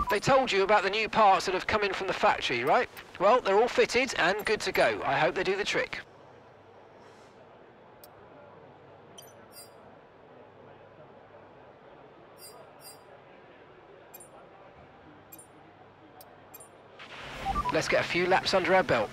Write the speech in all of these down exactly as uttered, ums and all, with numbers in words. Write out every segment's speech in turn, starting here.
They told you about the new parts that have come in from the factory, right? Well, they're all fitted and good to go. I hope they do the trick. Let's get a few laps under our belt.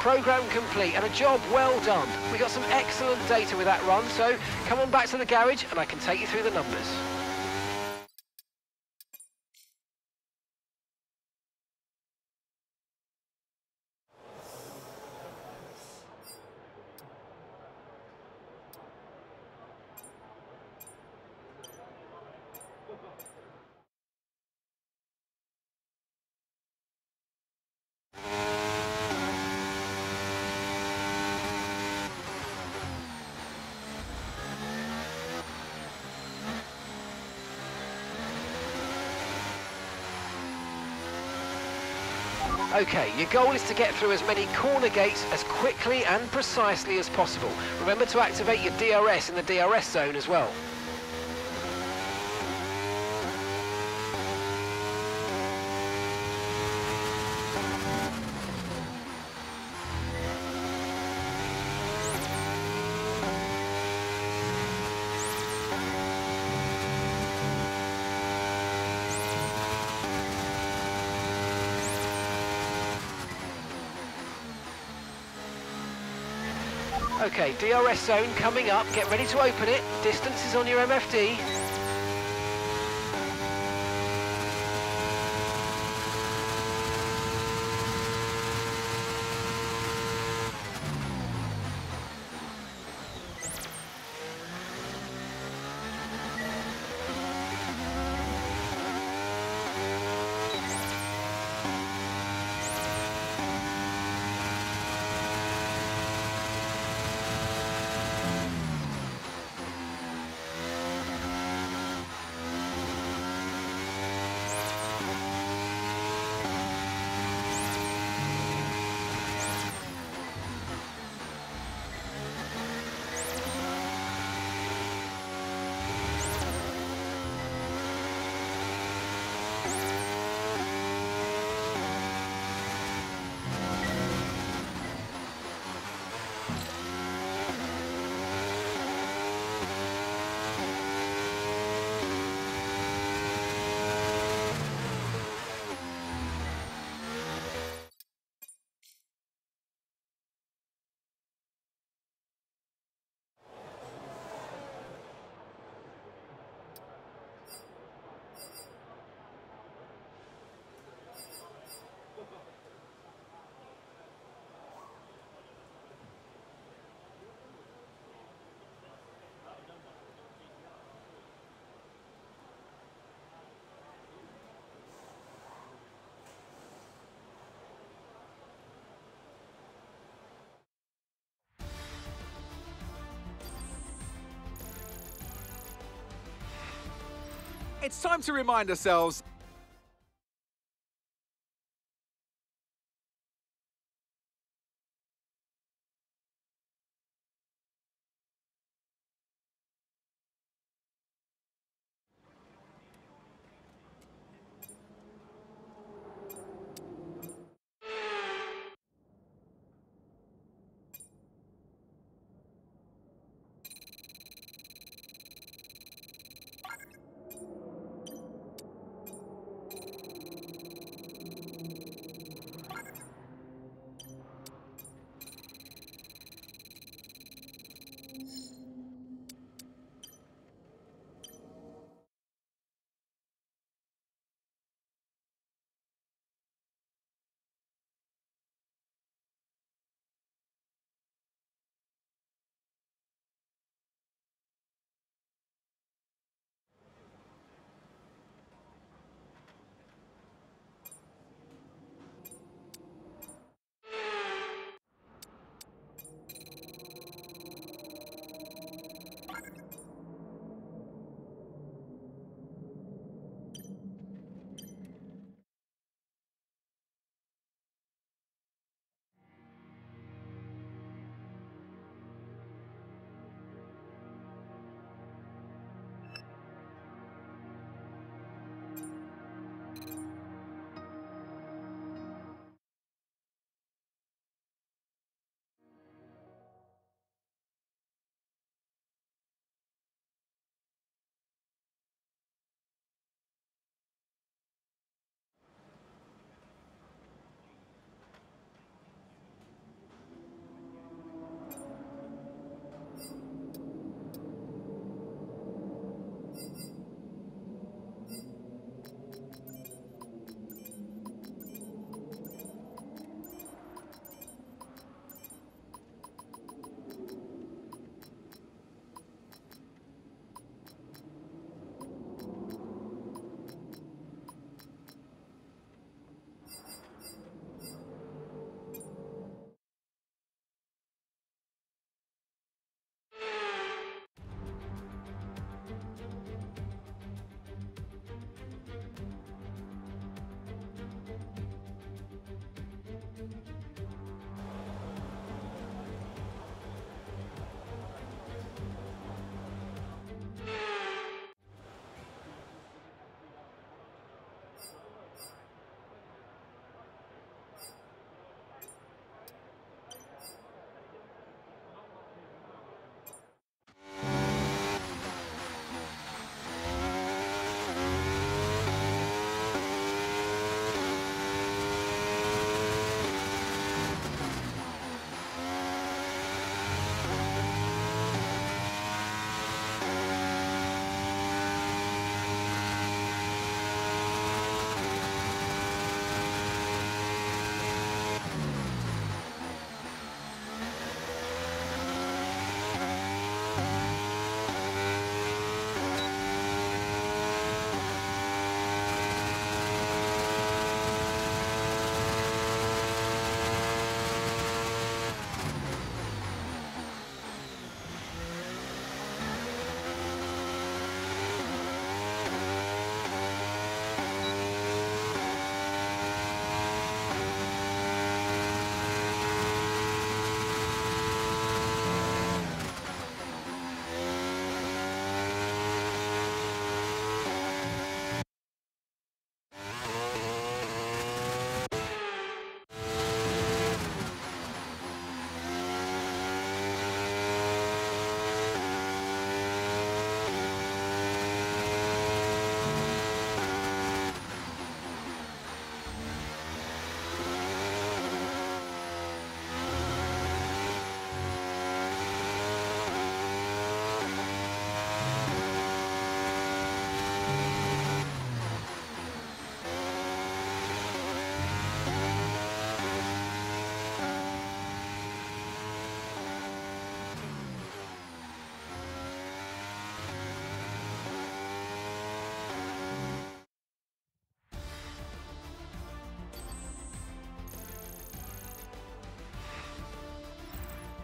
Programme complete and a job well done. We got some excellent data with that run, so come on back to the garage and I can take you through the numbers. Okay, your goal is to get through as many corner gates as quickly and precisely as possible. Remember to activate your D R S in the D R S zone as well. Okay, D R S zone coming up. Get ready to open it. Distance is on your M F D. It's time to remind ourselves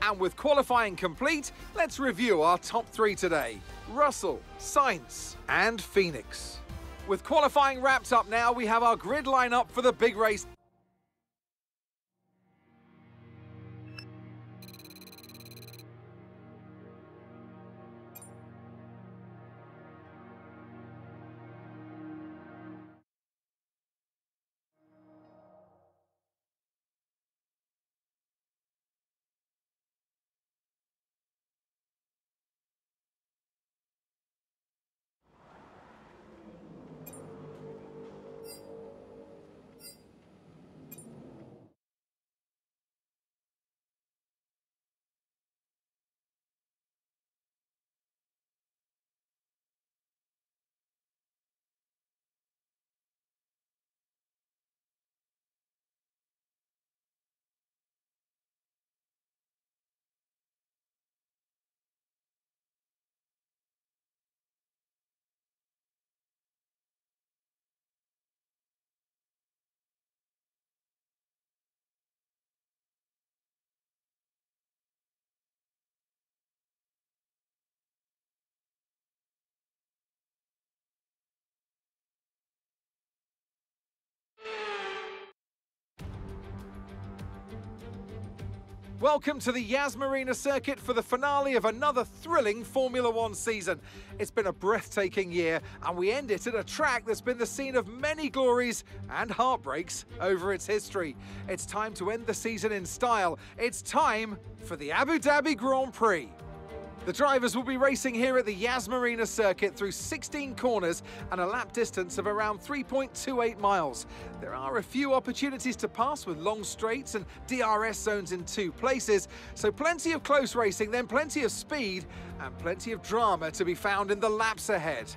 And with qualifying complete, let's review our top three today. Russell, Sainz and Phoenix. With qualifying wrapped up now, we have our grid lineup for the big race. Welcome to the Yas Marina circuit for the finale of another thrilling Formula One season. It's been a breathtaking year, and we end it at a track that's been the scene of many glories and heartbreaks over its history. It's time to end the season in style. It's time for the Abu Dhabi Grand Prix. The drivers will be racing here at the Yas Marina circuit through sixteen corners and a lap distance of around three point two eight miles. There are a few opportunities to pass with long straights and D R S zones in two places, so plenty of close racing, then plenty of speed and plenty of drama to be found in the laps ahead.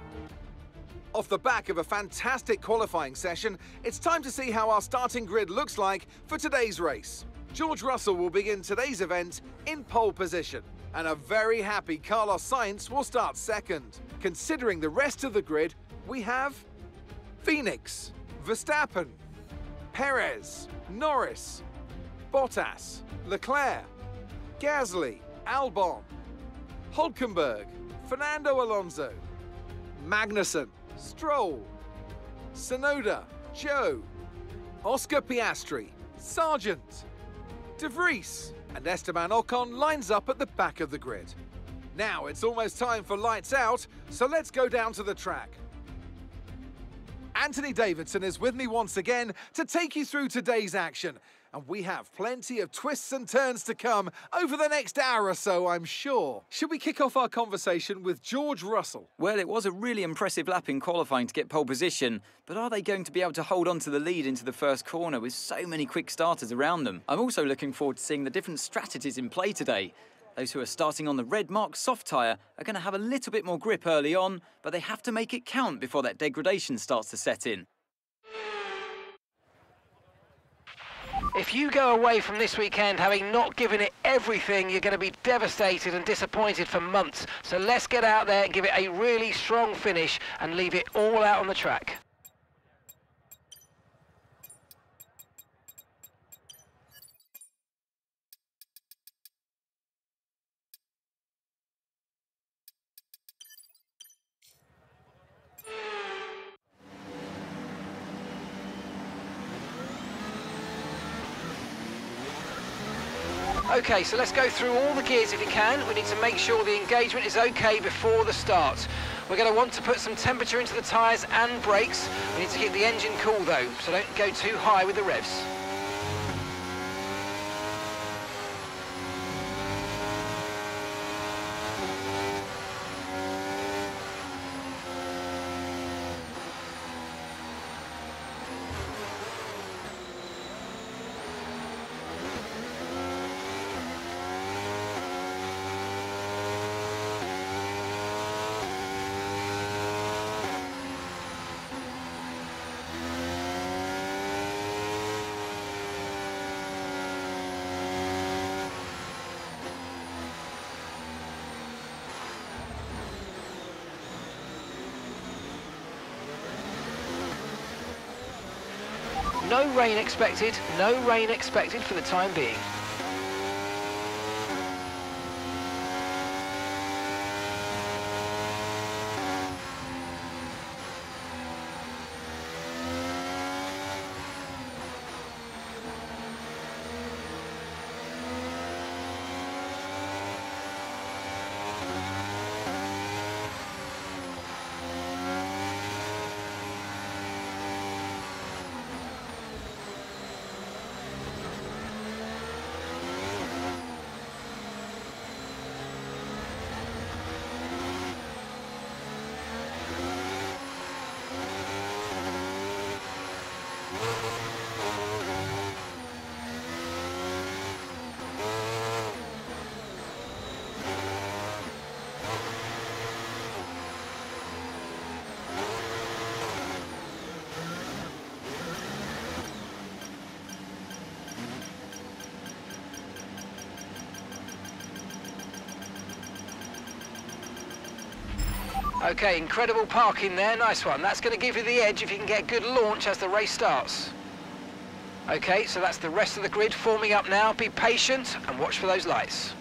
Off the back of a fantastic qualifying session, it's time to see how our starting grid looks like for today's race. George Russell will begin today's event in pole position, and a very happy Carlos Sainz will start second. Considering the rest of the grid, we have Phoenix, Verstappen, Perez, Norris, Bottas, Leclerc, Gasly, Albon, Hülkenberg, Fernando Alonso, Magnussen, Stroll, Tsunoda, Zhou, Oscar Piastri, Sargent, De Vries, and Esteban Ocon lines up at the back of the grid. Now it's almost time for lights out, so let's go down to the track. Anthony Davidson is with me once again to take you through today's action, and we have plenty of twists and turns to come over the next hour or so, I'm sure. Should we kick off our conversation with George Russell? Well, it was a really impressive lap in qualifying to get pole position, but are they going to be able to hold on to the lead into the first corner with so many quick starters around them? I'm also looking forward to seeing the different strategies in play today. Those who are starting on the red mark soft tyre are going to have a little bit more grip early on, but they have to make it count before that degradation starts to set in. If you go away from this weekend having not given it everything, you're going to be devastated and disappointed for months. So let's get out there and give it a really strong finish and leave it all out on the track. Okay, so let's go through all the gears if you can. We need to make sure the engagement is okay before the start. We're going to want to put some temperature into the tyres and brakes. We need to keep the engine cool though, so don't go too high with the revs. No rain expected, no rain expected for the time being. Okay, incredible parking there, nice one. That's going to give you the edge if you can get a good launch as the race starts. Okay, so that's the rest of the grid forming up now. Be patient and watch for those lights.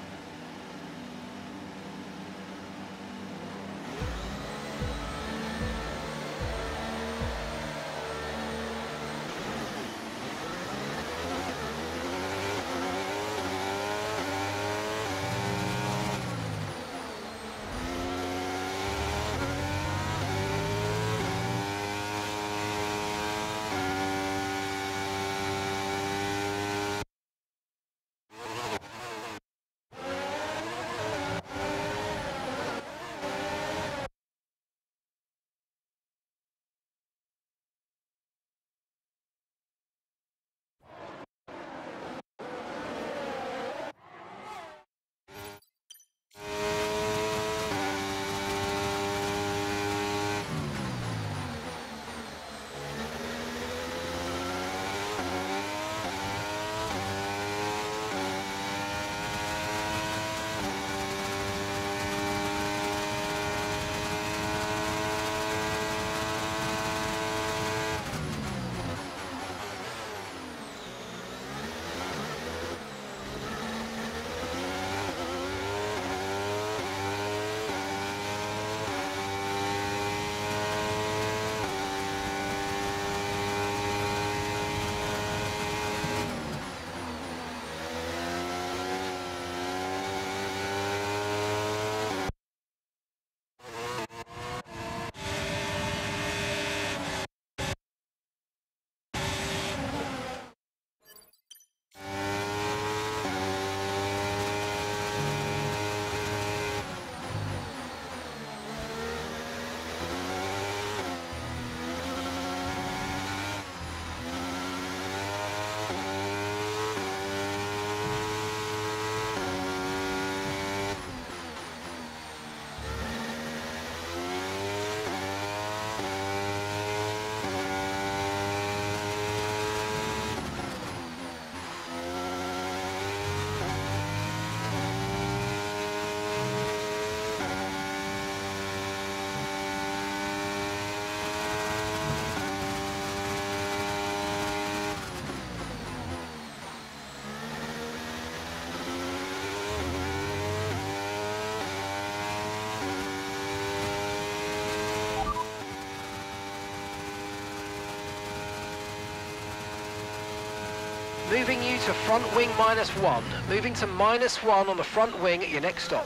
Moving you to front wing minus one. Moving to minus one on the front wing at your next stop.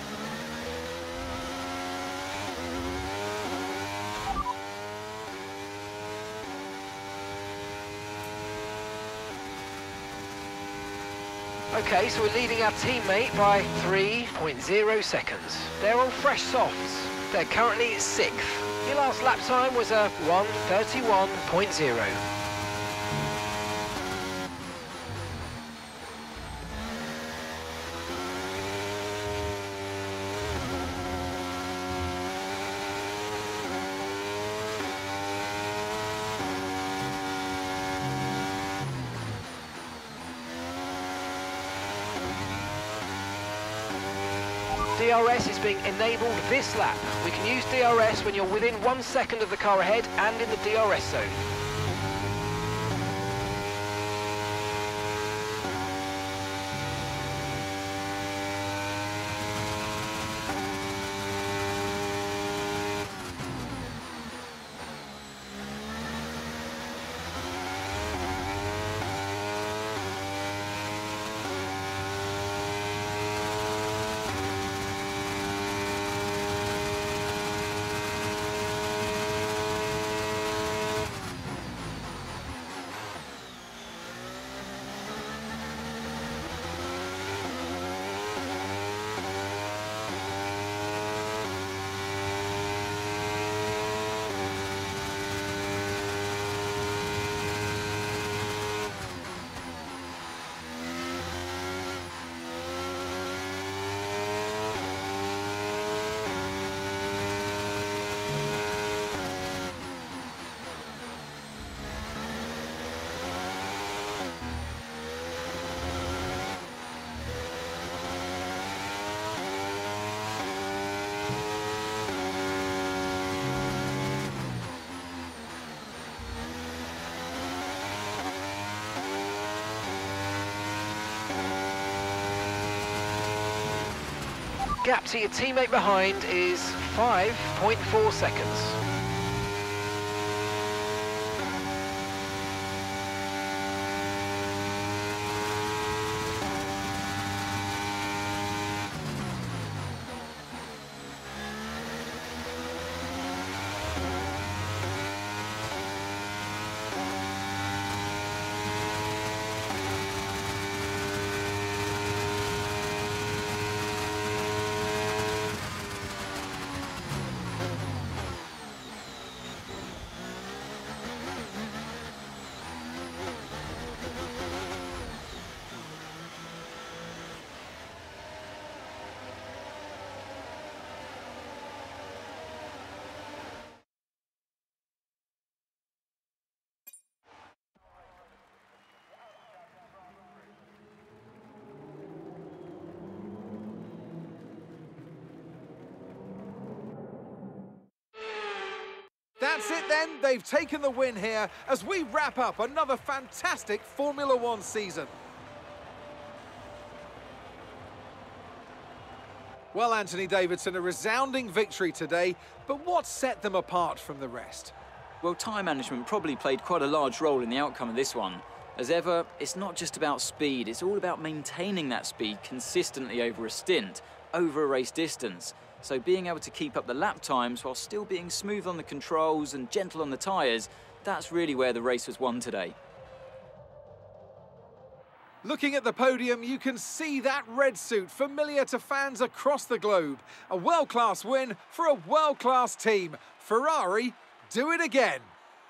Okay, so we're leading our teammate by three point zero seconds. They're all fresh softs. They're currently sixth. Your last lap time was a one thirty-one point zero. D R S is being enabled this lap. We can use D R S when you're within one second of the car ahead and in the D R S zone. gap to your teammate behind is five point four seconds. That's it then, they've taken the win here as we wrap up another fantastic Formula One season. Well, Anthony Davidson, a resounding victory today, but what set them apart from the rest? Well, time management probably played quite a large role in the outcome of this one. As ever, it's not just about speed, it's all about maintaining that speed consistently over a stint, over a race distance. So being able to keep up the lap times while still being smooth on the controls and gentle on the tyres, that's really where the race was won today. Looking at the podium, you can see that red suit familiar to fans across the globe. A world-class win for a world-class team. Ferrari, do it again.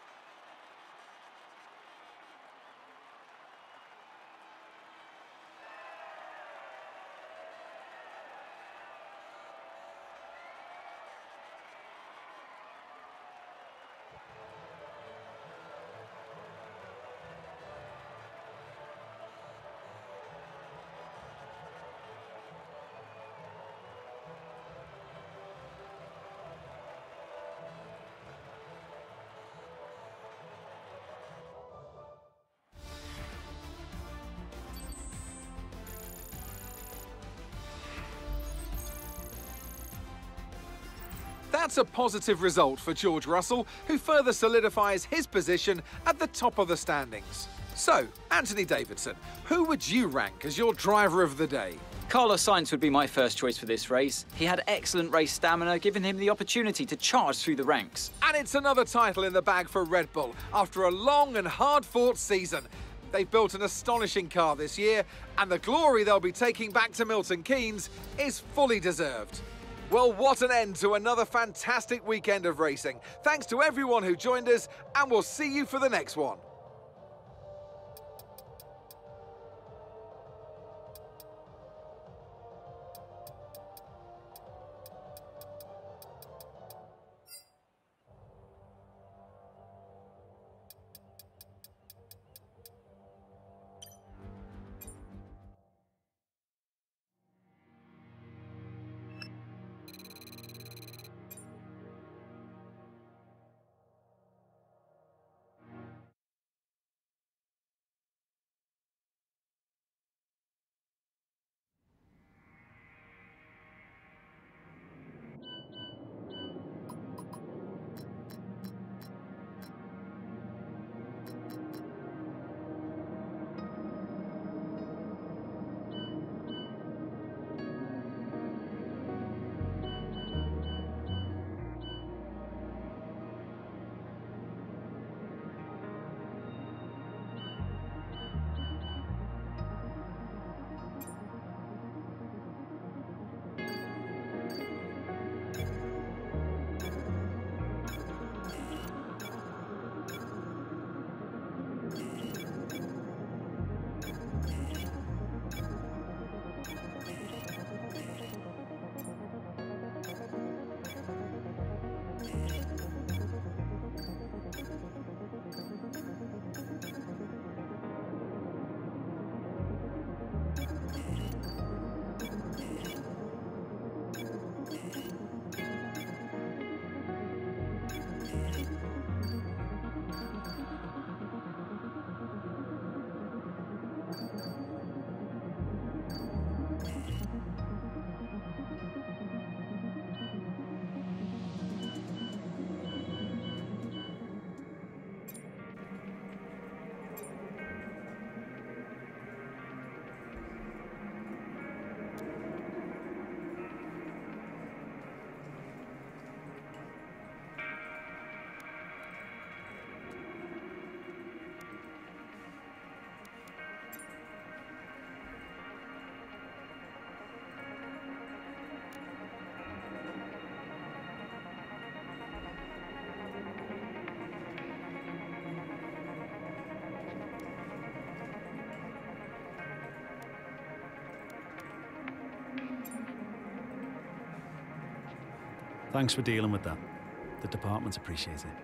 That's a positive result for George Russell, who further solidifies his position at the top of the standings. So, Anthony Davidson, who would you rank as your driver of the day? Carlos Sainz would be my first choice for this race. He had excellent race stamina, giving him the opportunity to charge through the ranks. And it's another title in the bag for Red Bull after a long and hard-fought season. They've built an astonishing car this year, and the glory they'll be taking back to Milton Keynes is fully deserved. Well, what an end to another fantastic weekend of racing. Thanks to everyone who joined us, and we'll see you for the next one. Thanks for dealing with that. The department appreciates it.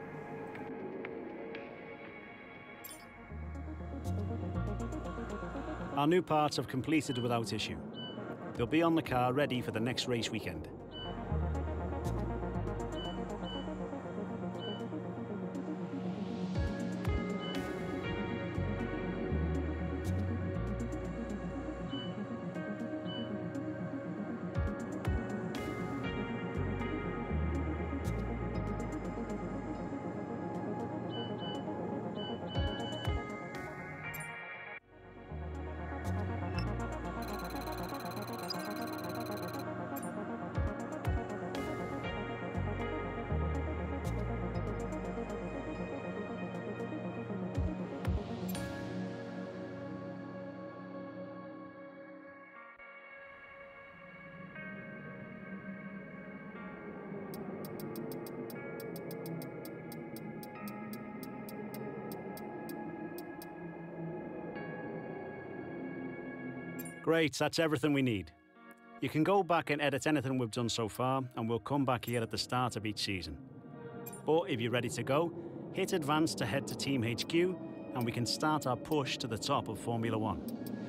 Our new parts have completed without issue. They'll be on the car ready for the next race weekend. Great, that's everything we need. You can go back and edit anything we've done so far, and we'll come back here at the start of each season. Or if you're ready to go, hit advance to head to Team H Q, and we can start our push to the top of Formula One.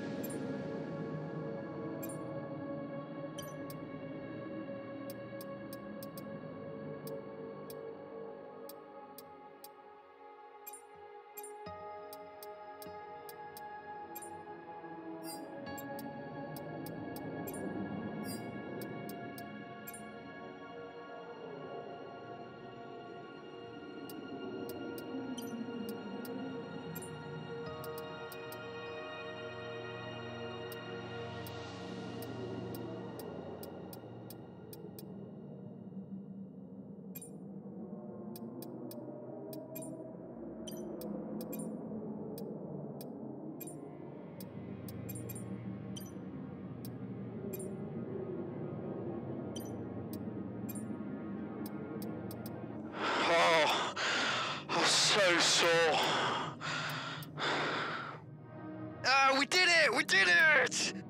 So sore. Ah, we did it! We did it!